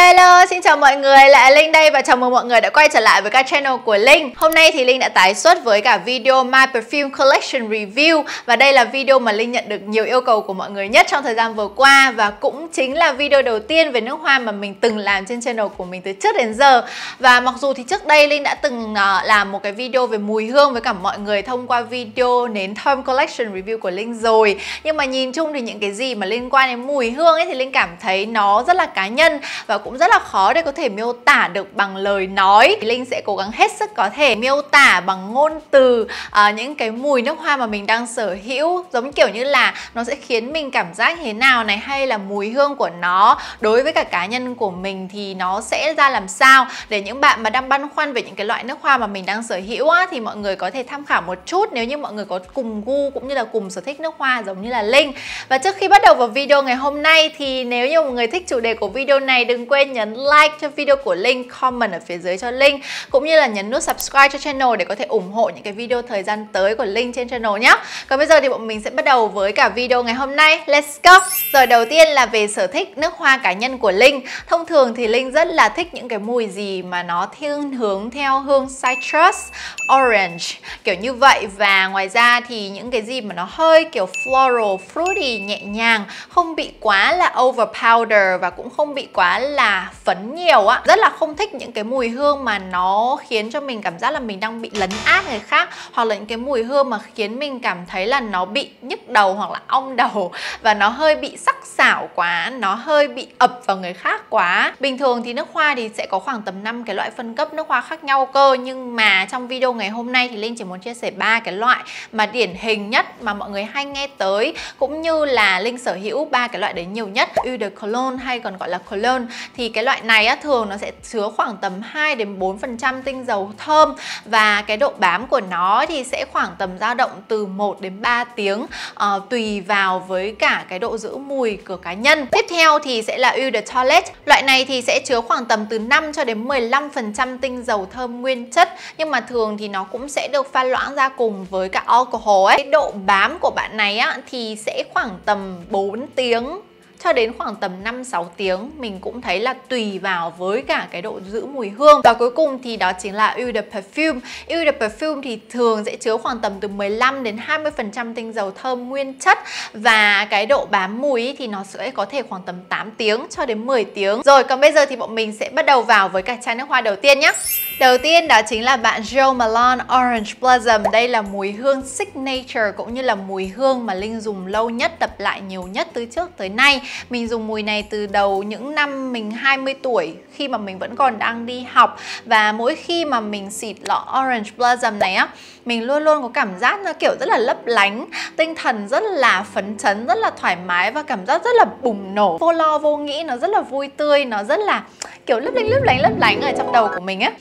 Hello, xin chào mọi người, lại là Linh đây và chào mừng mọi người đã quay trở lại với cả channel của Linh. Hôm nay thì Linh đã tái xuất với cả video My Perfume Collection Review. Và đây là video mà Linh nhận được nhiều yêu cầu của mọi người nhất trong thời gian vừa qua. Và cũng chính là video đầu tiên về nước hoa mà mình từng làm trên channel của mình từ trước đến giờ. Và mặc dù thì trước đây Linh đã từng làm một cái video về mùi hương với cả mọi người thông qua video nến thơm Collection Review của Linh rồi. Nhưng mà nhìn chung thì những cái gì mà liên quan đến mùi hương ấy thì Linh cảm thấy nó rất là cá nhân và cũng rất là khó để có thể miêu tả được bằng lời nói. Linh sẽ cố gắng hết sức có thể miêu tả bằng ngôn từ những cái mùi nước hoa mà mình đang sở hữu, giống kiểu như là nó sẽ khiến mình cảm giác thế nào này, hay là mùi hương của nó đối với cả cá nhân của mình thì nó sẽ ra làm sao, để những bạn mà đang băn khoăn về những cái loại nước hoa mà mình đang sở hữu á, thì mọi người có thể tham khảo một chút nếu như mọi người có cùng gu cũng như là cùng sở thích nước hoa giống như là Linh. Và trước khi bắt đầu vào video ngày hôm nay thì nếu như mọi người thích chủ đề của video này, đừng quên nhấn like cho video của Linh, comment ở phía dưới cho Linh, cũng như là nhấn nút subscribe cho channel để có thể ủng hộ những cái video thời gian tới của Linh trên channel nhé. Còn bây giờ thì bọn mình sẽ bắt đầu với cả video ngày hôm nay. Let's go! Rồi đầu tiên là về sở thích nước hoa cá nhân của Linh. Thông thường thì Linh rất là thích những cái mùi gì mà nó thiên hướng theo hương citrus, orange, kiểu như vậy. Và ngoài ra thì những cái gì mà nó hơi kiểu floral, fruity, nhẹ nhàng, không bị quá là overpowder và cũng không bị quá là phấn nhiều á. Rất là không thích những cái mùi hương mà nó khiến cho mình cảm giác là mình đang bị lấn át người khác, hoặc là những cái mùi hương mà khiến mình cảm thấy là nó bị nhức đầu hoặc là ong đầu và nó hơi bị sắc sảo quá, nó hơi bị ập vào người khác quá. Bình thường thì nước hoa thì sẽ có khoảng tầm 5 cái loại phân cấp nước hoa khác nhau cơ, nhưng mà trong video ngày hôm nay thì Linh chỉ muốn chia sẻ 3 cái loại mà điển hình nhất mà mọi người hay nghe tới, cũng như là Linh sở hữu 3 cái loại đấy nhiều nhất. Eau de Cologne hay còn gọi là cologne thì cái loại này á, thường nó sẽ chứa khoảng tầm 2-4% tinh dầu thơm, và cái độ bám của nó thì sẽ khoảng tầm dao động từ 1 đến 3 tiếng tùy vào với cả cái độ giữ mùi của cá nhân. Tiếp theo thì sẽ là Eau de Toilette. Loại này thì sẽ chứa khoảng tầm từ 5 cho đến 15% tinh dầu thơm nguyên chất, nhưng mà thường thì nó cũng sẽ được pha loãng ra cùng với cả alcohol ấy. Cái độ bám của bạn này á thì sẽ khoảng tầm 4 tiếng cho đến khoảng tầm 5-6 tiếng. Mình cũng thấy là tùy vào với cả cái độ giữ mùi hương. Và cuối cùng thì đó chính là Eau de Perfume. Eau de Perfume thì thường sẽ chứa khoảng tầm từ 15 đến 20% tinh dầu thơm nguyên chất, và cái độ bám mùi thì nó sẽ có thể khoảng tầm 8 tiếng cho đến 10 tiếng. Rồi, còn bây giờ thì bọn mình sẽ bắt đầu vào với cả chai nước hoa đầu tiên nhé. Đầu tiên đó chính là bạn Jo Malone Orange Blossom. Đây là mùi hương signature cũng như là mùi hương mà Linh dùng lâu nhất, lặp lại nhiều nhất từ trước tới nay. Mình dùng mùi này từ đầu những năm mình 20 tuổi, khi mà mình vẫn còn đang đi học. Và mỗi khi mà mình xịt lọ Orange Blossom này á, mình luôn luôn có cảm giác nó kiểu rất là lấp lánh, tinh thần rất là phấn chấn, rất là thoải mái và cảm giác rất là bùng nổ, vô lo vô nghĩ, nó rất là vui tươi, nó rất là kiểu lấp lánh ở trong đầu của mình á.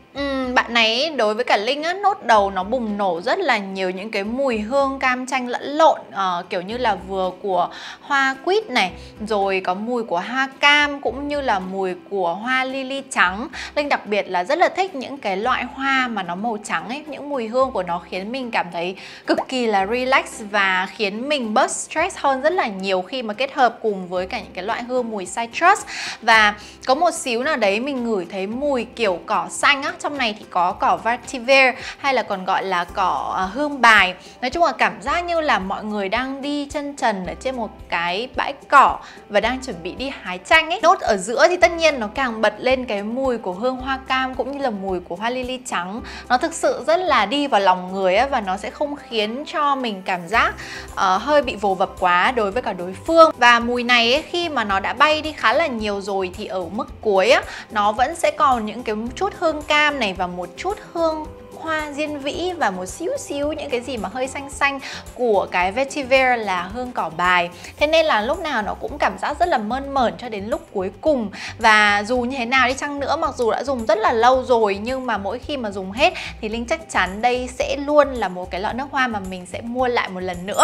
Bạn này đối với cả Linh á, nốt đầu nó bùng nổ rất là nhiều những cái mùi hương cam chanh lẫn lộn, kiểu như là vừa của hoa quýt này, rồi có mùi của hoa cam cũng như là mùi của hoa lily trắng. Linh đặc biệt là rất là thích những cái loại hoa mà nó màu trắng ấy, những mùi hương của nó khiến mình cảm thấy cực kỳ là relax và khiến mình bớt stress hơn rất là nhiều khi mà kết hợp cùng với cả những cái loại hương mùi citrus. Và có một xíu nào đấy mình ngửi thấy mùi kiểu cỏ xanh á, trong này thì có cỏ vetiver hay là còn gọi là cỏ hương bài. Nói chung là cảm giác như là mọi người đang đi chân trần ở trên một cái bãi cỏ và đang chuẩn bị đi hái chanh ấy. Nốt ở giữa thì tất nhiên nó càng bật lên cái mùi của hương hoa cam cũng như là mùi của hoa lily trắng. Nó thực sự rất là đi vào lòng người ấy, và nó sẽ không khiến cho mình cảm giác hơi bị vồ vập quá đối với cả đối phương. Và mùi này ấy, khi mà nó đã bay đi khá là nhiều rồi thì ở mức cuối á, nó vẫn sẽ còn những cái chút hương cam này và một chút hương hoa diên vĩ và một xíu những cái gì mà hơi xanh xanh của cái vetiver là hương cỏ bài. Thế nên là lúc nào nó cũng cảm giác rất là mơn mởn cho đến lúc cuối cùng. Và dù như thế nào đi chăng nữa, mặc dù đã dùng rất là lâu rồi, nhưng mà mỗi khi mà dùng hết thì Linh chắc chắn đây sẽ luôn là một cái lọ nước hoa mà mình sẽ mua lại một lần nữa.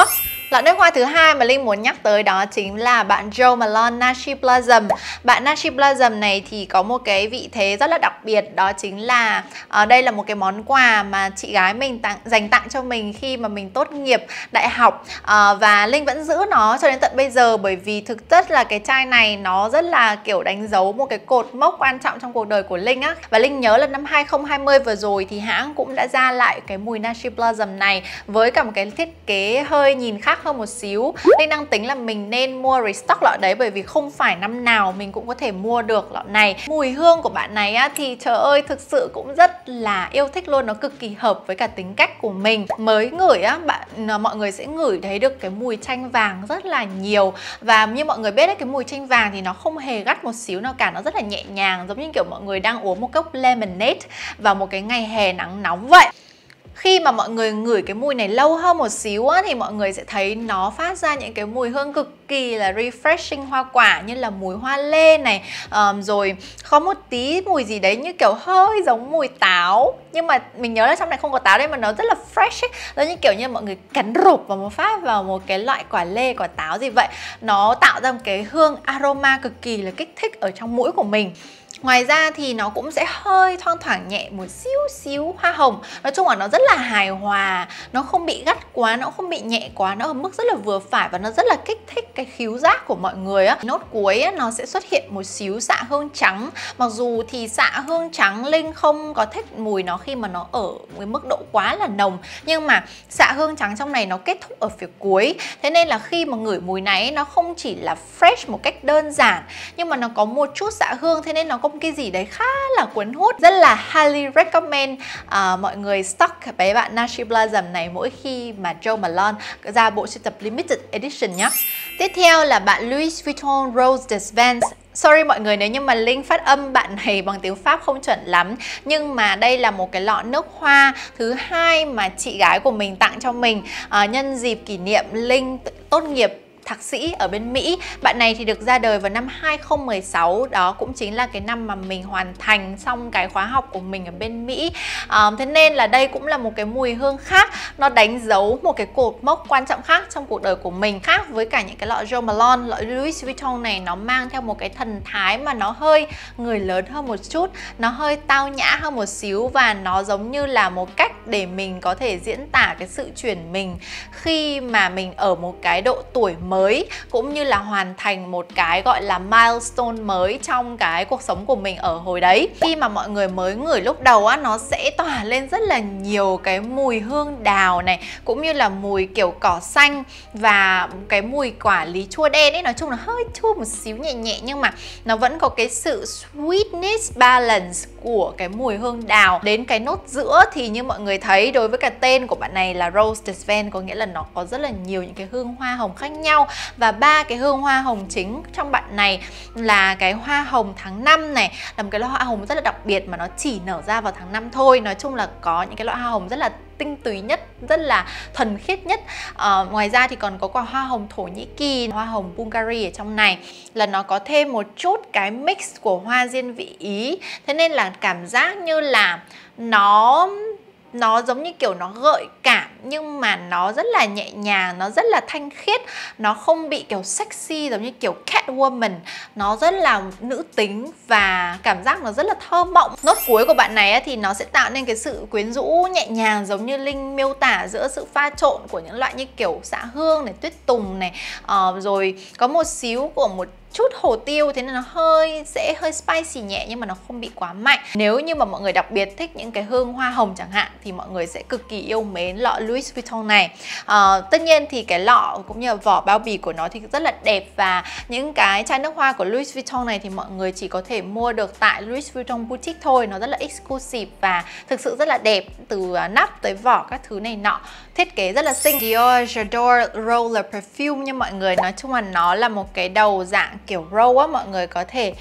Lọ nước hoa thứ hai mà Linh muốn nhắc tới đó chính là bạn Jo Malone Nashi Blossom. Bạn Nashi Blossom này thì có một cái vị thế rất là đặc biệt, đó chính là đây là một cái món quà mà chị gái mình dành tặng cho mình khi mà mình tốt nghiệp đại học, và Linh vẫn giữ nó cho đến tận bây giờ, bởi vì thực chất là cái chai này nó rất là kiểu đánh dấu một cái cột mốc quan trọng trong cuộc đời của Linh á. Và Linh nhớ là năm 2020 vừa rồi thì hãng cũng đã ra lại cái mùi Nashi Blossom này với cả một cái thiết kế hơi nhìn khác hơn một xíu. Linh đang tính là mình nên mua restock lọ đấy, bởi vì không phải năm nào mình cũng có thể mua được lọ này. Mùi hương của bạn này á thì trời ơi, thực sự cũng rất là yêu thích luôn, nó cực kỳ hợp với cả tính cách của mình. Mới ngửi á, mọi người sẽ ngửi thấy được cái mùi chanh vàng rất là nhiều. Và như mọi người biết đấy, cái mùi chanh vàng thì nó không hề gắt một xíu nào cả, nó rất là nhẹ nhàng, giống như kiểu mọi người đang uống một cốc lemonade vào một cái ngày hè nắng nóng vậy. Khi mà mọi người ngửi cái mùi này lâu hơn một xíu á, thì mọi người sẽ thấy nó phát ra những cái mùi hương cực kỳ là refreshing hoa quả, như là mùi hoa lê này, rồi có một tí mùi gì đấy như kiểu hơi giống mùi táo, nhưng mà mình nhớ là trong này không có táo đấy, mà nó rất là fresh ấy. Giống như kiểu như mọi người cắn rụp vào một phát vào một cái loại quả lê, quả táo gì vậy. Nó tạo ra một cái hương aroma cực kỳ là kích thích ở trong mũi của mình. Ngoài ra thì nó cũng sẽ hơi thoang thoảng nhẹ một xíu hoa hồng. Nói chung là nó rất là hài hòa, nó không bị gắt quá, nó không bị nhẹ quá, nó ở mức rất là vừa phải và nó rất là kích thích cái khứu giác của mọi người á. Nốt cuối á, nó sẽ xuất hiện một xíu xạ hương trắng. Mặc dù thì xạ hương trắng Linh không có thích mùi nó khi mà nó ở cái mức độ quá là nồng, nhưng mà xạ hương trắng trong này nó kết thúc ở phía cuối. Thế nên là khi mà ngửi mùi này nó không chỉ là fresh một cách đơn giản, nhưng mà nó có một chút xạ hương, thế nên nó có một cái gì đấy khá là cuốn hút. Rất là highly recommend mọi người stock bé bạn Nashi Blossom này mỗi khi mà Jo Malone ra bộ sưu tập limited edition nhé. Tiếp theo là bạn Louis Vuitton Rose Dispense. Sorry mọi người nếu như mà Linh phát âm bạn này bằng tiếng Pháp không chuẩn lắm, nhưng mà đây là một cái lọ nước hoa thứ hai mà chị gái của mình tặng cho mình nhân dịp kỷ niệm Linh tốt nghiệp thạc sĩ ở bên Mỹ. Bạn này thì được ra đời vào năm 2016, đó cũng chính là cái năm mà mình hoàn thành xong cái khóa học của mình ở bên Mỹ. Thế nên là đây cũng là một cái mùi hương khác, nó đánh dấu một cái cột mốc quan trọng khác trong cuộc đời của mình, khác với cả những cái lọ Jo Malone. Lọ Louis Vuitton này nó mang theo một cái thần thái mà nó hơi người lớn hơn một chút, nó hơi tao nhã hơn một xíu, và nó giống như là một cách để mình có thể diễn tả cái sự chuyển mình khi mà mình ở một cái độ tuổi mới, cũng như là hoàn thành một cái gọi là milestone mới trong cái cuộc sống của mình ở hồi đấy. Khi mà mọi người mới ngửi lúc đầu á, nó sẽ tỏa lên rất là nhiều cái mùi hương đào này, cũng như là mùi kiểu cỏ xanh và cái mùi quả lý chua đen ấy. Nói chung là hơi chua một xíu nhẹ nhẹ, nhưng mà nó vẫn có cái sự sweetness balance của cái mùi hương đào. Đến cái nốt giữa thì như mọi người thấy, đối với cả tên của bạn này là Rose Dispense, có nghĩa là nó có rất là nhiều những cái hương hoa hồng khác nhau. Và ba cái hương hoa hồng chính trong bạn này là cái hoa hồng tháng 5 này, là một cái loại hoa hồng rất là đặc biệt mà nó chỉ nở ra vào tháng 5 thôi. Nói chung là có những cái loại hoa hồng rất là tinh túy nhất, rất là thuần khiết nhất. Ngoài ra thì còn có quả hoa hồng Thổ Nhĩ Kỳ, hoa hồng Bulgari ở trong này, là nó có thêm một chút cái mix của hoa diên vị Ý. Thế nên là cảm giác như là nó giống như kiểu nó gợi cảm, nhưng mà nó rất là nhẹ nhàng, nó rất là thanh khiết, nó không bị kiểu sexy giống như kiểu Catwoman, nó rất là nữ tính và cảm giác nó rất là thơ mộng. Nốt cuối của bạn này thì nó sẽ tạo nên cái sự quyến rũ nhẹ nhàng, giống như Linh miêu tả, giữa sự pha trộn của những loại như kiểu xạ hương này, tuyết tùng này, rồi có một xíu của một chút hồ tiêu, thế nên nó sẽ hơi spicy nhẹ, nhưng mà nó không bị quá mạnh. Nếu như mà mọi người đặc biệt thích những cái hương hoa hồng chẳng hạn thì mọi người sẽ cực kỳ yêu mến lọ Louis Vuitton này. Tất nhiên thì cái lọ cũng như là vỏ bao bì của nó thì rất là đẹp, và những cái chai nước hoa của Louis Vuitton này thì mọi người chỉ có thể mua được tại Louis Vuitton Boutique thôi. Nó rất là exclusive và thực sự rất là đẹp, từ nắp tới vỏ các thứ này nọ, thiết kế rất là xinh. Dior J'adore Roller Perfume nha mọi người. Nói chung là nó là một cái đầu dạng kiểu roll á, mọi người có thể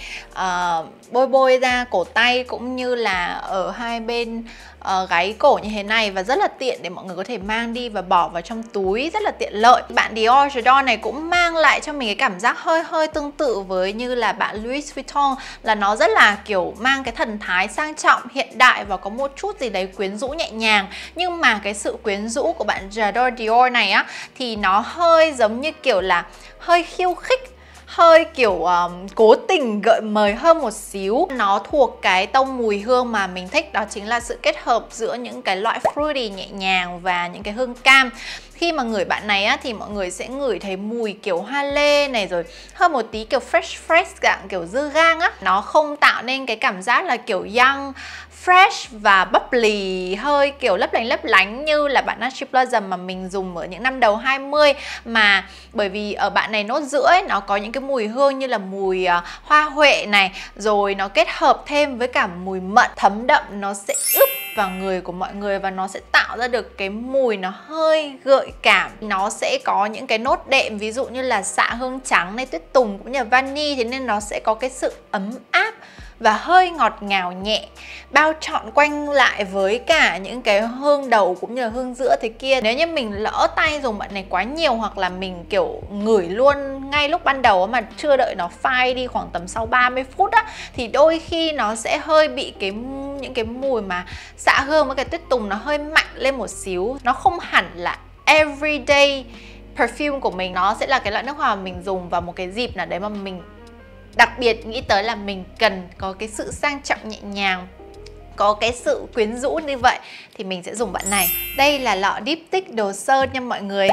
bôi bôi ra cổ tay cũng như là ở hai bên gáy cổ như thế này, và rất là tiện để mọi người có thể mang đi và bỏ vào trong túi, rất là tiện lợi. Bạn Dior Jadon này cũng mang lại cho mình cái cảm giác hơi tương tự với như là bạn Louis Vuitton, là nó rất là kiểu mang cái thần thái sang trọng, hiện đại và có một chút gì đấy quyến rũ nhẹ nhàng. Nhưng mà cái sự quyến rũ của bạn Jador Dior này á thì nó hơi giống như kiểu là hơi khiêu khích, hơi kiểu cố tình gợi mời hơn một xíu. Nó thuộc cái tông mùi hương mà mình thích, đó chính là sự kết hợp giữa những cái loại fruity nhẹ nhàng và những cái hương cam. Khi mà ngửi bạn này á thì mọi người sẽ ngửi thấy mùi kiểu hoa lê này, rồi hơn một tí kiểu fresh dạng kiểu dưa gang á. Nó không tạo nên cái cảm giác là kiểu young, fresh và bubbly, hơi kiểu lấp lánh như là bạn Naturally Blossom mà mình dùng ở những năm đầu 20. Mà bởi vì ở bạn này nốt giữa ấy, nó có những cái mùi hương như là mùi hoa huệ này, rồi nó kết hợp thêm với cả mùi mận thấm đậm, nó sẽ ướp vào người của mọi người và nó sẽ tạo ra được cái mùi nó hơi gợi cảm. Nó sẽ có những cái nốt đệm ví dụ như là xạ hương trắng này, tuyết tùng cũng như là vani, thế nên nó sẽ có cái sự ấm áp và hơi ngọt ngào nhẹ bao trọn quanh lại với cả những cái hương đầu cũng như là hương giữa thế kia. Nếu như mình lỡ tay dùng bạn này quá nhiều, hoặc là mình kiểu ngửi luôn ngay lúc ban đầu mà chưa đợi nó phai đi khoảng tầm sau 30 phút á, thì đôi khi nó sẽ hơi bị những cái mùi mà xạ hương với cái tuyết tùng nó hơi mạnh lên một xíu. Nó không hẳn là everyday perfume của mình. Nó sẽ là cái loại nước hoa mà mình dùng vào một cái dịp nào đấy mà mình đặc biệt nghĩ tới là mình cần có cái sự sang trọng nhẹ nhàng, có cái sự quyến rũ như vậy thì mình sẽ dùng bạn này. Đây là lọ diptyque đồ sơn nha mọi người.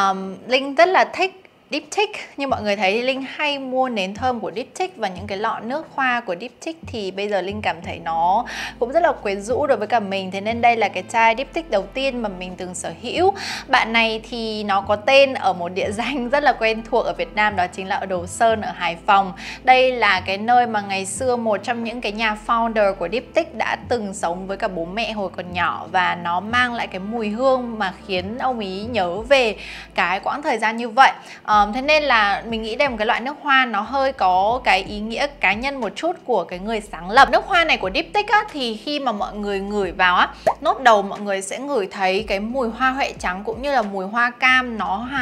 Linh rất là thích diptyque. Như mọi người thấy thì Linh hay mua nến thơm của diptyque và những cái lọ nước hoa của diptyque thì bây giờ Linh cảm thấy nó cũng rất là quyến rũ đối với cả mình. Thế nên đây là cái chai diptyque đầu tiên mà mình từng sở hữu. Bạn này thì nó có tên ở một địa danh rất là quen thuộc ở Việt Nam, đó chính là ở Đồ Sơn ở Hải Phòng. Đây là cái nơi mà ngày xưa một trong những cái nhà founder của diptyque đã từng sống với cả bố mẹ hồi còn nhỏ, và nó mang lại cái mùi hương mà khiến ông ý nhớ về cái quãng thời gian như vậy. Thế nên là mình nghĩ đây là một cái loại nước hoa nó hơi có cái ý nghĩa cá nhân một chút của cái người sáng lập. Nước hoa này của diptyque á, thì khi mà mọi người ngửi vào á, nốt đầu mọi người sẽ ngửi thấy cái mùi hoa huệ trắng cũng như là mùi hoa cam,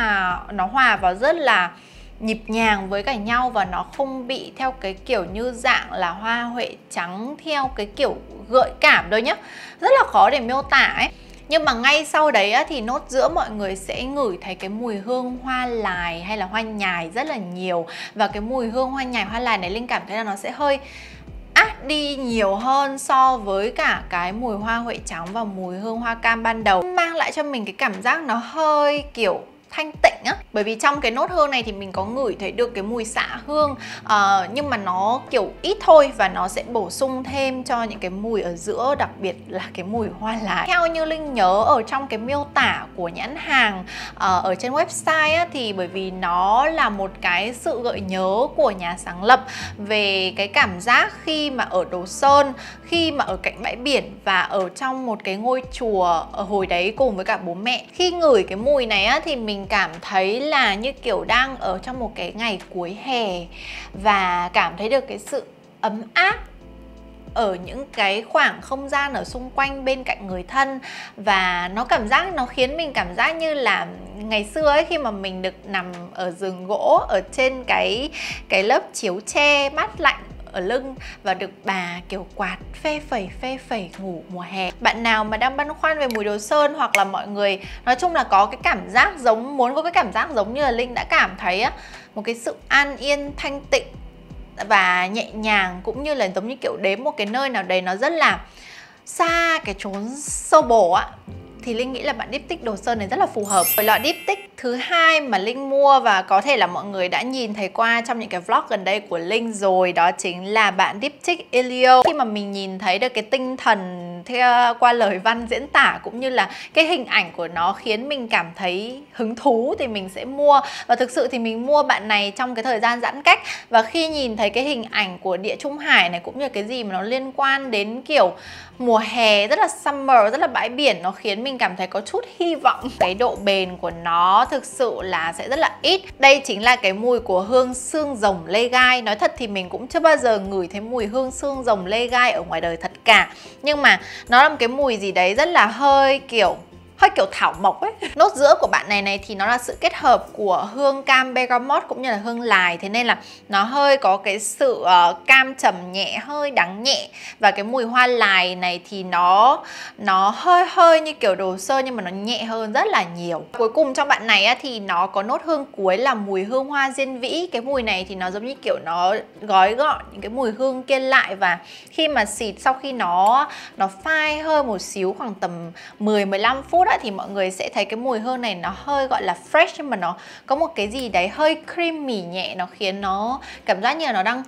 nó hòa vào rất là nhịp nhàng với cả nhau, và nó không bị theo cái kiểu như dạng là hoa huệ trắng theo cái kiểu gợi cảm đâu nhá. Rất là khó để miêu tả ấy. Nhưng mà ngay sau đấy á, thì nốt giữa mọi người sẽ ngửi thấy cái mùi hương hoa lài hay là hoa nhài rất là nhiều. Và cái mùi hương hoa nhài, hoa lài này Linh cảm thấy là nó sẽ hơi át đi nhiều hơn so với cả cái mùi hoa huệ trắng và mùi hương hoa cam ban đầu. Mang lại cho mình cái cảm giác nó hơi kiểu thanh tịnh á. Bởi vì trong cái nốt hương này thì mình có ngửi thấy được cái mùi xạ hương, nhưng mà nó kiểu ít thôi, và nó sẽ bổ sung thêm cho những cái mùi ở giữa, đặc biệt là cái mùi hoa lài. Theo như Linh nhớ ở trong cái miêu tả của nhãn hàng ở trên website á, thì bởi vì nó là một cái sự gợi nhớ của nhà sáng lập về cái cảm giác khi mà ở Đồ Sơn, khi mà ở cạnh bãi biển và ở trong một cái ngôi chùa ở hồi đấy cùng với cả bố mẹ. Khi ngửi cái mùi này á, thì mình cảm thấy là như kiểu đang ở trong một cái ngày cuối hè và cảm thấy được cái sự ấm áp ở những cái khoảng không gian ở xung quanh bên cạnh người thân. Và nó khiến mình cảm giác như là ngày xưa ấy, khi mà mình được nằm ở giường gỗ ở trên cái lớp chiếu tre mát lạnh ở lưng và được bà kiểu quạt phê phẩy ngủ mùa hè. Bạn nào mà đang băn khoăn về mùi Đồ Sơn, hoặc là mọi người nói chung là có cái cảm giác muốn có cái cảm giác giống như là Linh đã cảm thấy á, một cái sự an yên thanh tịnh và nhẹ nhàng, cũng như là giống như kiểu đến một cái nơi nào đấy nó rất là xa cái chốn xô bồ á, thì Linh nghĩ là bạn diptyque Đồ Sơn này rất là phù hợp. Loại diptyque thứ hai mà Linh mua và có thể là mọi người đã nhìn thấy qua trong những cái vlog gần đây của Linh rồi, đó chính là bạn diptyque Elio. Khi mà mình nhìn thấy được cái tinh thần qua lời văn diễn tả cũng như là cái hình ảnh của nó khiến mình cảm thấy hứng thú thì mình sẽ mua. Và thực sự thì mình mua bạn này trong cái thời gian giãn cách, và khi nhìn thấy cái hình ảnh của Địa Trung Hải này cũng như cái gì mà nó liên quan đến kiểu mùa hè rất là summer, rất là bãi biển, nó khiến mình cảm thấy có chút hy vọng. Cái độ bền của nó thực sự là sẽ rất là ít. Đây chính là cái mùi của hương xương rồng lê gai. Nói thật thì mình cũng chưa bao giờ ngửi thấy mùi hương xương rồng lê gai ở ngoài đời thật cả, nhưng mà nó là một cái mùi gì đấy rất là hơi kiểu thảo mộc ấy. Nốt giữa của bạn này thì nó là sự kết hợp của hương cam bergamot cũng như là hương lài, thế nên là nó hơi có cái sự cam trầm nhẹ, hơi đắng nhẹ. Và cái mùi hoa lài này thì nó hơi như kiểu đồ sơ nhưng mà nó nhẹ hơn rất là nhiều. Cuối cùng trong bạn này thì nó có nốt hương cuối là mùi hương hoa diên vĩ. Cái mùi này thì nó giống như kiểu nó gói gọn những cái mùi hương kia lại, và khi mà xịt sau khi nó phai hơi một xíu khoảng tầm 10-15 phút thì mọi người sẽ thấy cái mùi hương này nó hơi gọi là fresh, nhưng mà nó có một cái gì đấy hơi creamy nhẹ, nó khiến nó cảm giác như là nó đang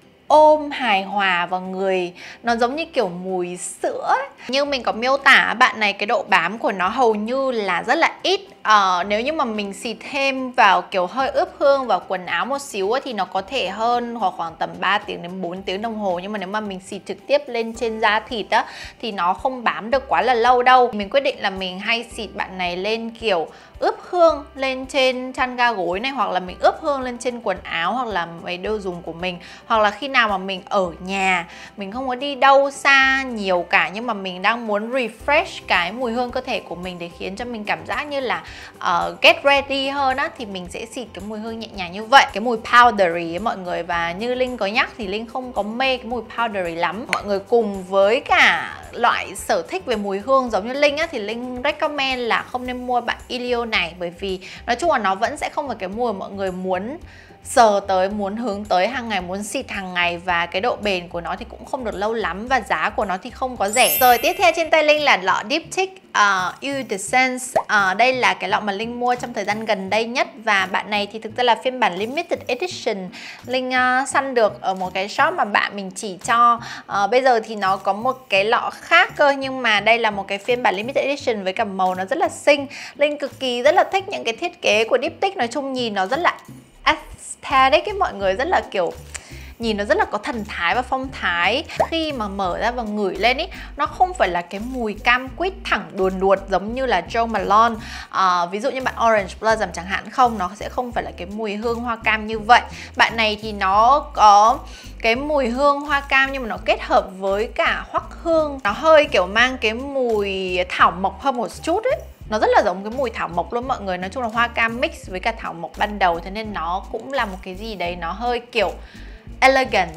ôm hài hòa vào người, nó giống như kiểu mùi sữa ấy. Như mình có miêu tả bạn này, cái độ bám của nó hầu như là rất là ít. Nếu như mà mình xịt thêm vào kiểu hơi ướp hương vào quần áo một xíu thì nó có thể hơn hoặc khoảng tầm 3 tiếng đến 4 tiếng đồng hồ, nhưng mà nếu mà mình xịt trực tiếp lên trên da thịt thì nó không bám được quá là lâu đâu. Mình quyết định là mình hay xịt bạn này lên kiểu ướp hương lên trên chăn ga gối này, hoặc là mình ướp hương lên trên quần áo hoặc là mấy đồ dùng của mình, hoặc là khi nào mà mình ở nhà, mình không có đi đâu xa nhiều cả nhưng mà mình đang muốn refresh cái mùi hương cơ thể của mình để khiến cho mình cảm giác như là get ready hơn thì mình sẽ xịt cái mùi hương nhẹ nhàng như vậy. Cái mùi powdery ấy mọi người, và như Linh có nhắc thì Linh không có mê cái mùi powdery lắm. Mọi người cùng với cả loại sở thích về mùi hương giống như Linh thì Linh recommend là không nên mua bạn Ilio này, bởi vì nói chung là nó vẫn sẽ không phải cái mùi mọi người muốn sờ tới, muốn hướng tới hàng ngày, muốn xịt hàng ngày, và cái độ bền của nó thì cũng không được lâu lắm, và giá của nó thì không có rẻ. Rồi tiếp theo trên tay Linh là lọ Diptyque Iridescence. Đây là cái lọ mà Linh mua trong thời gian gần đây nhất, và bạn này thì thực ra là phiên bản limited edition. Linh săn được ở một cái shop mà bạn mình chỉ cho. Bây giờ thì nó có một cái lọ khác cơ, nhưng mà đây là một cái phiên bản limited edition với cả màu nó rất là xinh. Linh cực kỳ rất là thích những cái thiết kế của Diptyque, nói chung nhìn nó rất là aesthetic ấy mọi người, rất là kiểu nhìn nó rất là có thần thái và phong thái. Khi mà mở ra và ngửi lên ý, nó không phải là cái mùi cam quýt thẳng đùn đuột giống như là Jo Malone. Ví dụ như bạn Orange Blossom chẳng hạn, nó sẽ không phải là cái mùi hương hoa cam như vậy. Bạn này thì nó có cái mùi hương hoa cam nhưng mà nó kết hợp với cả hoắc hương, nó hơi kiểu mang cái mùi thảo mộc hơn một chút ấy. Nó rất là giống cái mùi thảo mộc luôn mọi người. Nói chung là hoa cam mix với cả thảo mộc ban đầu, thế nên nó cũng là một cái gì đấy nó hơi kiểu elegant.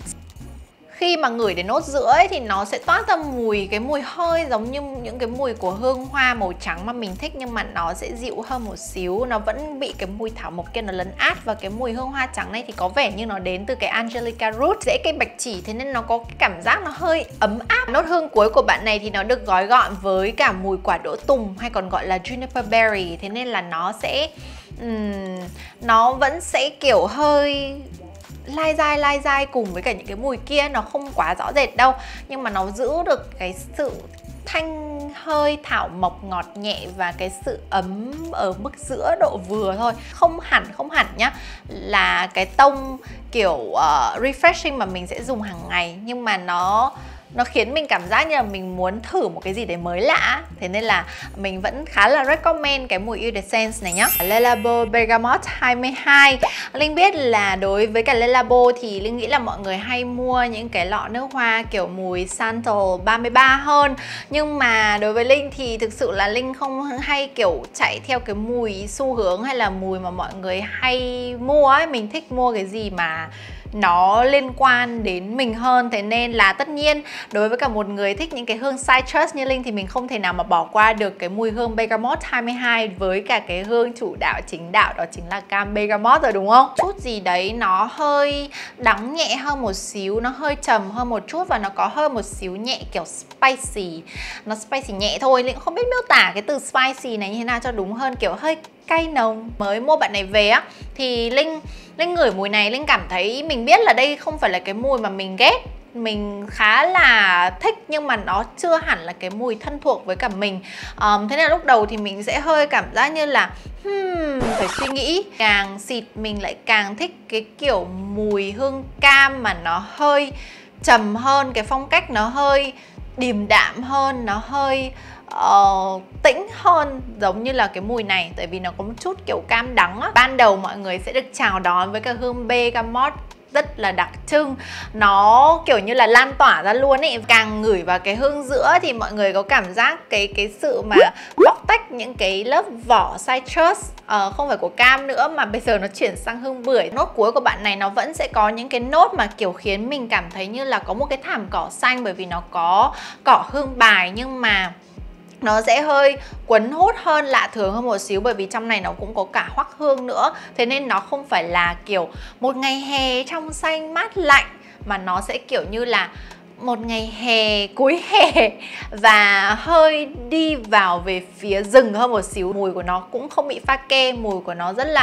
Khi mà ngửi đến nốt giữa ấy, thì nó sẽ toát ra cái mùi hơi giống như những cái mùi của hương hoa màu trắng mà mình thích, nhưng mà nó sẽ dịu hơn một xíu. Nó vẫn bị cái mùi thảo mộc kia nó lấn át, và cái mùi hương hoa trắng này thì có vẻ như nó đến từ cái Angelica root, rễ cây bạch chỉ, thế nên nó có cái cảm giác nó hơi ấm áp. Nốt hương cuối của bạn này thì nó được gói gọn với cả mùi quả đỗ tùng hay còn gọi là juniper berry, thế nên là nó sẽ nó vẫn sẽ kiểu hơi lai dai cùng với cả những cái mùi kia, nó không quá rõ rệt đâu, nhưng mà nó giữ được cái sự thanh hơi thảo mộc ngọt nhẹ và cái sự ấm ở mức giữa độ vừa thôi. Không hẳn nhá là cái tông kiểu refreshing mà mình sẽ dùng hàng ngày, nhưng mà nó khiến mình cảm giác như là mình muốn thử một cái gì đấy mới lạ. Thế nên là mình vẫn khá là recommend cái mùi Iridescence này nhá. Le Labo Bergamot 22. Linh biết là đối với cả Le Labo thì Linh nghĩ là mọi người hay mua những cái lọ nước hoa kiểu mùi Santal 33 hơn. Nhưng mà đối với Linh thì thực sự là Linh không hay kiểu chạy theo cái mùi xu hướng hay là mùi mà mọi người hay mua ấy. Mình thích mua cái gì mà nó liên quan đến mình hơn. Thế nên là tất nhiên đối với cả một người thích những cái hương citrus như Linh thì mình không thể nào mà bỏ qua được cái mùi hương Bergamot 22 với cả cái hương chủ đạo chính đạo, đó chính là cam Bergamot rồi đúng không? Chút gì đấy nó hơi đắng nhẹ hơn một xíu, nó hơi trầm hơn một chút và nó có hơi một xíu nhẹ kiểu spicy. Nó spicy nhẹ thôi, Linh không biết miêu tả cái từ spicy này như thế nào cho đúng hơn, kiểu hơi cay nồng. Mới mua bạn này về thì Linh ngửi mùi này, Linh cảm thấy mình biết là đây không phải là cái mùi mà mình ghét. mình khá là thích nhưng mà nó chưa hẳn là cái mùi thân thuộc với cả mình. Thế nên là lúc đầu thì mình sẽ hơi cảm giác như là phải suy nghĩ. Càng xịt mình lại càng thích cái kiểu mùi hương cam mà nó hơi trầm hơn, cái phong cách nó hơi điềm đạm hơn, nó hơi tĩnh hơn, giống như là cái mùi này, tại vì nó có một chút kiểu cam đắng á. Ban đầu mọi người sẽ được chào đón với cái hương bergamot rất là đặc trưng, nó kiểu như là lan tỏa ra luôn ấy. Càng ngửi vào cái hương giữa thì mọi người có cảm giác cái sự mà bóc tách những cái lớp vỏ citrus, không phải của cam nữa mà bây giờ nó chuyển sang hương bưởi. Nốt cuối của bạn này nó vẫn sẽ có những cái nốt mà kiểu khiến mình cảm thấy như là có một cái thảm cỏ xanh, bởi vì nó có cỏ hương bài nhưng mà nó sẽ hơi quấn hút hơn, lạ thường hơn một xíu, bởi vì trong này nó cũng có cả hoắc hương nữa. Thế nên nó không phải là kiểu một ngày hè trong xanh mát lạnh, mà nó sẽ kiểu như là một ngày hè, cuối hè và hơi đi vào về phía rừng hơn một xíu. Mùi của nó cũng không bị pha ke, mùi của nó rất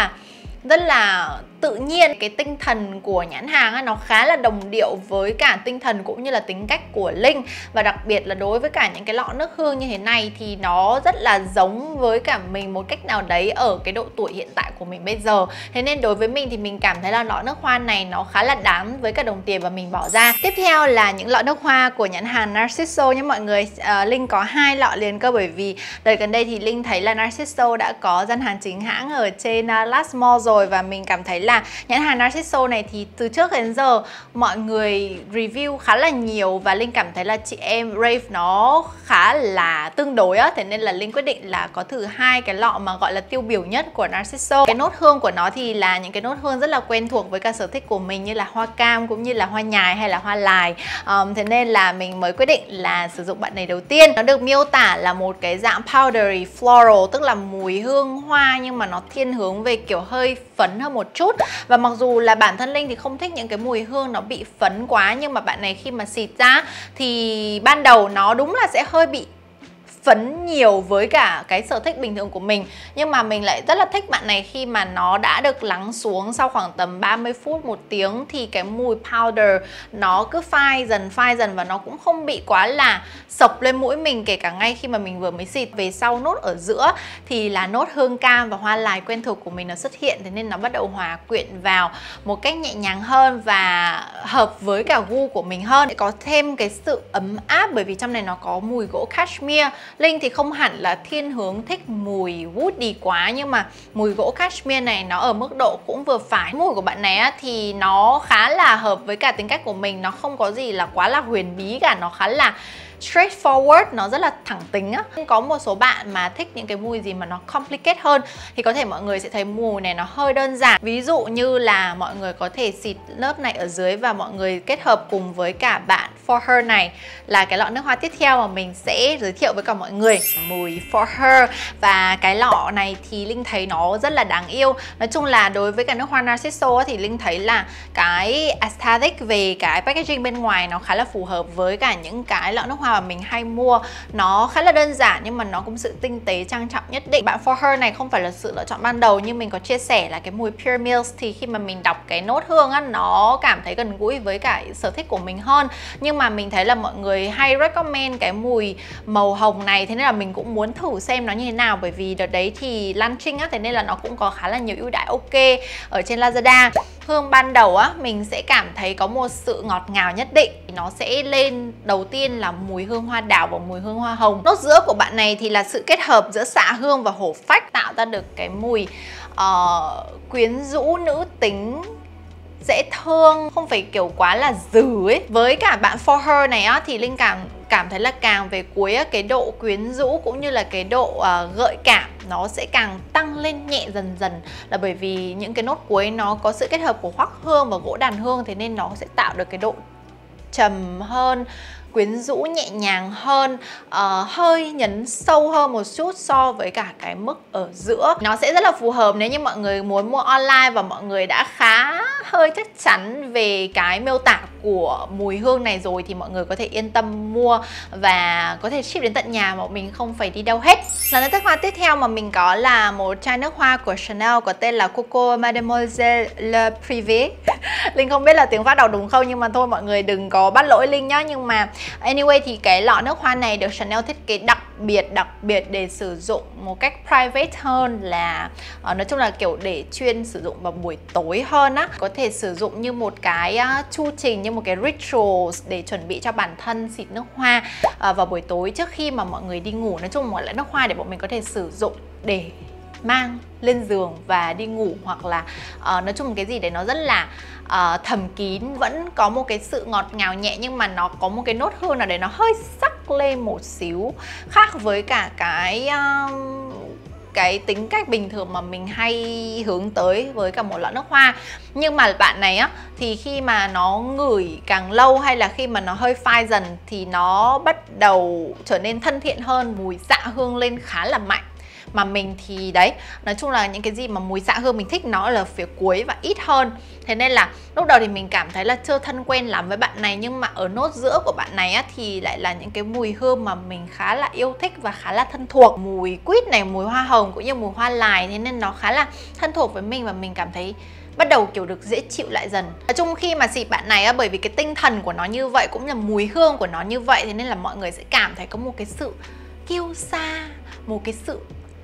là tự nhiên. Cái tinh thần của nhãn hàng ấy, nó khá là đồng điệu với cả tinh thần cũng như là tính cách của Linh. Và đặc biệt là đối với cả những cái lọ nước hương như thế này thì nó rất là giống với cả mình một cách nào đấy ở cái độ tuổi hiện tại của mình bây giờ. Thế nên đối với mình thì mình cảm thấy là lọ nước hoa này nó khá là đáng với cả đồng tiền mà mình bỏ ra. Tiếp theo là những lọ nước hoa của nhãn hàng Narciso nhé mọi người. Linh có 2 lọ liền cơ, bởi vì đợt gần đây thì Linh thấy là Narciso đã có gian hàng chính hãng ở trên Last Mall rồi, và mình cảm thấy là nhãn hàng Narciso này thì từ trước đến giờ mọi người review khá là nhiều, và Linh cảm thấy là chị em rave nó khá là tương đối á. Thế nên là Linh quyết định là có thử 2 cái lọ mà gọi là tiêu biểu nhất của Narciso. Cái nốt hương của nó thì là những cái nốt hương rất là quen thuộc với cả sở thích của mình, như là hoa cam cũng như là hoa nhài hay là hoa lài. Thế nên là mình mới quyết định là sử dụng bạn này đầu tiên. Nó được miêu tả là một cái dạng powdery floral, tức là mùi hương hoa nhưng mà nó thiên hướng về kiểu hơi phấn hơn một chút. Và mặc dù là bản thân Linh thì không thích những cái mùi hương nó bị phấn quá, nhưng mà bạn này khi mà xịt ra thì ban đầu nó đúng là sẽ hơi bị phấn nhiều với cả cái sở thích bình thường của mình. Nhưng mà mình lại rất là thích bạn này khi mà nó đã được lắng xuống sau khoảng tầm 30 phút, 1 tiếng thì cái mùi powder nó cứ phai dần và nó cũng không bị quá là sộc lên mũi mình, kể cả ngay khi mà mình vừa mới xịt. Về sau nốt ở giữa thì là nốt hương cam và hoa lài quen thuộc của mình nó xuất hiện, thế nên nó bắt đầu hòa quyện vào một cách nhẹ nhàng hơn và hợp với cả gu của mình hơn. Có thêm cái sự ấm áp bởi vì trong này nó có mùi gỗ cashmere. Linh thì không hẳn là thiên hướng thích mùi woody quá, nhưng mà mùi gỗ cashmere này nó ở mức độ cũng vừa phải. Mùi của bạn này á, thì nó khá là hợp với cả tính cách của mình, nó không có gì là quá là huyền bí cả, nó khá là straightforward, nó rất là thẳng tính á. Có một số bạn mà thích những cái mùi gì mà nó complicate hơn thì có thể mọi người sẽ thấy mùi này nó hơi đơn giản. Ví dụ như là mọi người có thể xịt lớp này ở dưới và mọi người kết hợp cùng với cả bạn For Her này, là cái lọ nước hoa tiếp theo mà mình sẽ giới thiệu với cả mọi người. Mùi For Her, và cái lọ này thì Linh thấy nó rất là đáng yêu. Nói chung là đối với cả nước hoa Narciso thì Linh thấy là cái aesthetic về cái packaging bên ngoài nó khá là phù hợp với cả những cái lọ nước hoa mà mình hay mua. Nó khá là đơn giản nhưng mà nó cũng sự tinh tế trang trọng nhất định. Bạn For Her này không phải là sự lựa chọn ban đầu, nhưng mình có chia sẻ là cái mùi Pure Mills thì khi mà mình đọc cái nốt hương á, nó cảm thấy gần gũi với cả sở thích của mình hơn. Nhưng mà mình thấy là mọi người hay recommend cái mùi màu hồng này, thế nên là mình cũng muốn thử xem nó như thế nào, bởi vì đợt đấy thì launching á, thế nên là nó cũng có khá là nhiều ưu đãi ok ở trên Lazada. Hương ban đầu á, mình sẽ cảm thấy có một sự ngọt ngào nhất định. Nó sẽ lên đầu tiên là mùi hương hoa đào và mùi hương hoa hồng. Nốt giữa của bạn này thì là sự kết hợp giữa xạ hương và hổ phách, tạo ra được cái mùi quyến rũ nữ tính, dễ thương, không phải kiểu quá là dừ ấy. Với cả bạn For Her này á, thì Linh cảm thấy là càng về cuối á, cái độ quyến rũ cũng như là cái độ gợi cảm nó sẽ càng tăng lên nhẹ dần dần, là bởi vì những cái nốt cuối nó có sự kết hợp của hoắc hương và gỗ đàn hương, thế nên nó sẽ tạo được cái độ trầm hơn, quyến rũ nhẹ nhàng hơn, hơi nhấn sâu hơn một chút so với cả cái mức ở giữa. Nó sẽ rất là phù hợp nếu như mọi người muốn mua online và mọi người đã khá hơi chắc chắn về cái miêu tả của mùi hương này rồi thì mọi người có thể yên tâm mua và có thể ship đến tận nhà mà mình không phải đi đâu hết. Là nước hoa tiếp theo mà mình có là một chai nước hoa của Chanel có tên là Coco Mademoiselle Le Privé. Linh không biết là tiếng phát đọc đúng không, nhưng mà thôi mọi người đừng có bắt lỗi Linh nhá. Nhưng mà anyway thì cái lọ nước hoa này được Chanel thiết kế đặc biệt để sử dụng một cách private hơn, là nói chung là kiểu để chuyên sử dụng vào buổi tối hơn á. Có thể sử dụng như một cái chu trình, như một cái ritual để chuẩn bị cho bản thân xịt nước hoa vào buổi tối trước khi mà mọi người đi ngủ. Nói chung một loại nước hoa để bọn mình có thể sử dụng để mang lên giường và đi ngủ, hoặc là nói chung một cái gì đấy nó rất là thầm kín, vẫn có một cái sự ngọt ngào nhẹ nhưng mà nó có một cái nốt hương nào đấy nó hơi sắc lên một xíu, khác với cả cái tính cách bình thường mà mình hay hướng tới với cả một lọ nước hoa. Nhưng mà bạn này á thì khi mà nó ngửi càng lâu hay là khi mà nó hơi phai dần thì nó bắt đầu trở nên thân thiện hơn, mùi xạ hương lên khá là mạnh. Mà mình thì đấy, nói chung là những cái gì mà mùi xạ hương mình thích nó là phía cuối và ít hơn. Thế nên là lúc đầu thì mình cảm thấy là chưa thân quen lắm với bạn này, nhưng mà ở nốt giữa của bạn này á, thì lại là những cái mùi hương mà mình khá là yêu thích và khá là thân thuộc. Mùi quýt này, mùi hoa hồng cũng như mùi hoa lài, thế nên nó khá là thân thuộc với mình và mình cảm thấy bắt đầu kiểu được dễ chịu lại dần. Nói chung khi mà xịt bạn này á, bởi vì cái tinh thần của nó như vậy cũng là mùi hương của nó như vậy, thế nên là mọi người sẽ cảm thấy có một cái sự kiêu sa, một cái sự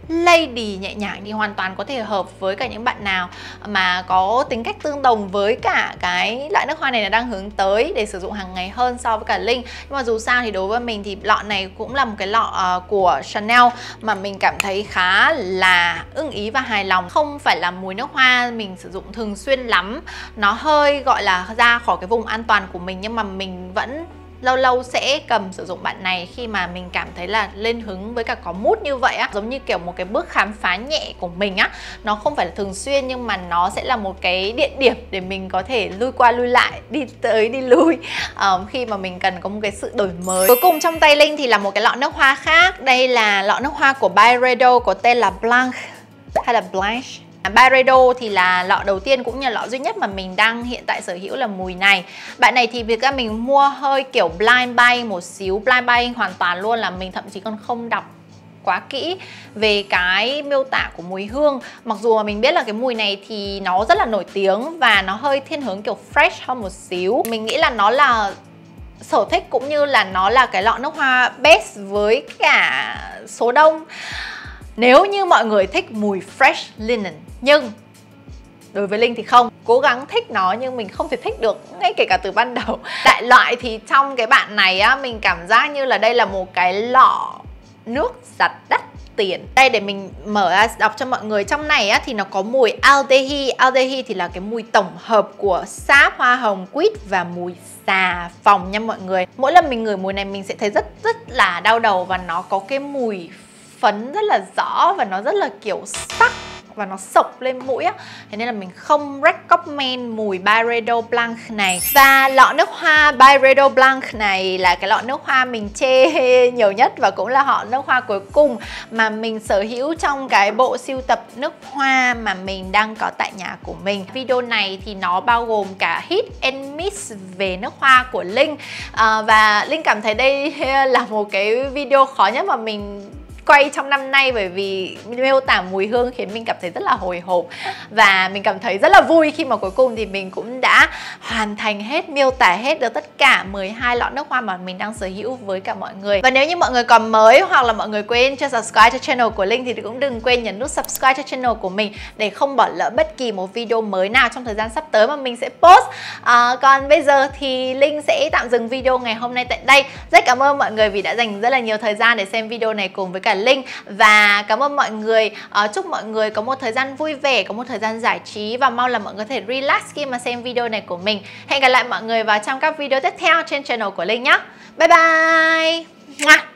lady nhẹ nhàng, thì hoàn toàn có thể hợp với cả những bạn nào mà có tính cách tương đồng với cả cái loại nước hoa này là đang hướng tới để sử dụng hàng ngày hơn so với cả Linh. Nhưng mà dù sao thì đối với mình thì lọ này cũng là một cái lọ của Chanel mà mình cảm thấy khá là ưng ý và hài lòng. Không phải là mùi nước hoa mình sử dụng thường xuyên lắm, nó hơi gọi là ra khỏi cái vùng an toàn của mình, nhưng mà mình vẫn lâu lâu sẽ cầm sử dụng bạn này khi mà mình cảm thấy là lên hứng với cả có mood như vậy á, giống như kiểu một cái bước khám phá nhẹ của mình á. Nó không phải là thường xuyên nhưng mà nó sẽ là một cái địa điểm để mình có thể lui qua lui lại, đi tới đi lui khi mà mình cần có một cái sự đổi mới. Cuối cùng trong tay Linh thì là một cái lọ nước hoa khác. Đây là lọ nước hoa của Byredo có tên là Blanche hay là Blanche. Byredo thì là lọ đầu tiên cũng như lọ duy nhất mà mình đang hiện tại sở hữu là mùi này. Bạn này thì việc ra mình mua hơi kiểu blind buy một xíu, blind buy hoàn toàn luôn, là mình thậm chí còn không đọc quá kỹ về cái miêu tả của mùi hương. Mặc dù mà mình biết là cái mùi này thì nó rất là nổi tiếng và nó hơi thiên hướng kiểu fresh hơn một xíu. Mình nghĩ là nó là sở thích cũng như là nó là cái lọ nước hoa best với cả số đông. Nếu như mọi người thích mùi fresh linen, nhưng đối với Linh thì không. Cố gắng thích nó nhưng mình không thể thích được ngay kể cả từ ban đầu. Đại loại thì trong cái bạn này á, mình cảm giác như là đây là một cái lọ nước giặt đắt tiền. Đây để mình mở ra đọc cho mọi người. Trong này á, thì nó có mùi aldehyde. Aldehyde thì là cái mùi tổng hợp của sáp, hoa hồng, quýt và mùi xà phòng nha mọi người. Mỗi lần mình ngửi mùi này mình sẽ thấy rất là đau đầu, và nó có cái mùi phấn rất là rõ và nó rất là kiểu sắc và nó sộc lên mũi á. Thế nên là mình không recommend mùi Byredo Blanche này. Và lọ nước hoa Byredo Blanche này là cái lọ nước hoa mình chê nhiều nhất và cũng là lọ nước hoa cuối cùng mà mình sở hữu trong cái bộ sưu tập nước hoa mà mình đang có tại nhà của mình. Video này thì nó bao gồm cả hit and miss về nước hoa của Linh, và Linh cảm thấy đây là một cái video khó nhất mà mình quay trong năm nay, bởi vì miêu tả mùi hương khiến mình cảm thấy rất là hồi hộp và mình cảm thấy rất là vui khi mà cuối cùng thì mình cũng đã hoàn thành hết, miêu tả hết được tất cả 12 lọ nước hoa mà mình đang sở hữu với cả mọi người. Và nếu như mọi người còn mới hoặc là mọi người quên chưa subscribe cho channel của Linh thì cũng đừng quên nhấn nút subscribe cho channel của mình để không bỏ lỡ bất kỳ một video mới nào trong thời gian sắp tới mà mình sẽ post. Còn bây giờ thì Linh sẽ tạm dừng video ngày hôm nay tại đây. Rất cảm ơn mọi người vì đã dành rất là nhiều thời gian để xem video này cùng với cả Linh, và cảm ơn mọi người. Chúc mọi người có một thời gian vui vẻ, có một thời gian giải trí và mong là mọi người có thể relax khi mà xem video này của mình. Hẹn gặp lại mọi người vào trong các video tiếp theo trên channel của Linh nhé. Bye bye.